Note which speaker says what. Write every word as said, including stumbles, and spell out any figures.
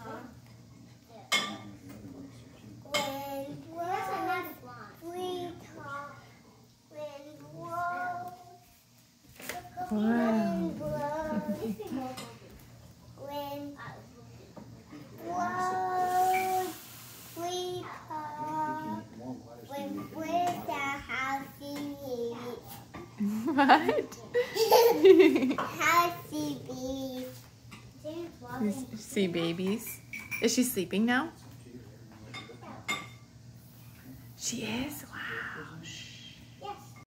Speaker 1: Wow. What? See babies. Is she sleeping now? She is? Wow. Shh.